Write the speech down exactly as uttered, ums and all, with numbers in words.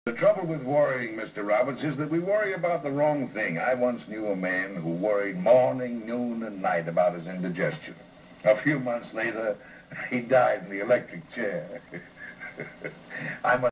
The trouble with worrying, Mister Roberts, is that we worry about the wrong thing. I once knew a man who worried morning, noon, and night about his indigestion. A few months later, he died in the electric chair. I must